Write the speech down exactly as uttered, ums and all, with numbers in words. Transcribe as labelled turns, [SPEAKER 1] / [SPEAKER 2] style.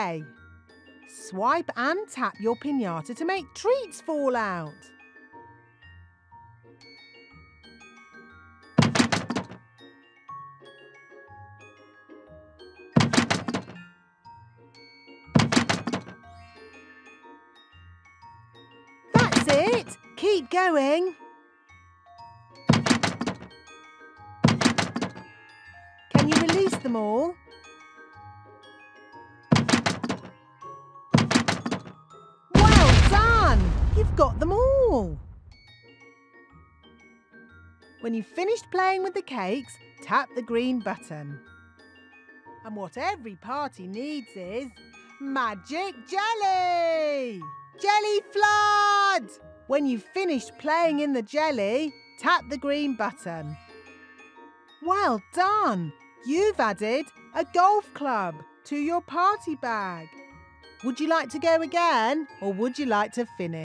[SPEAKER 1] play. Swipe and tap your pinata to make treats fall out. That's it! Keep going. Can you release them all? Well done! You've got them all. When you've finished playing with the cakes, tap the green button. And what every party needs is magic jelly! Jelly flood! When you've finished playing in the jelly, tap the green button. Well done! You've added a golf club to your party bag. Would you like to go again, or would you like to finish?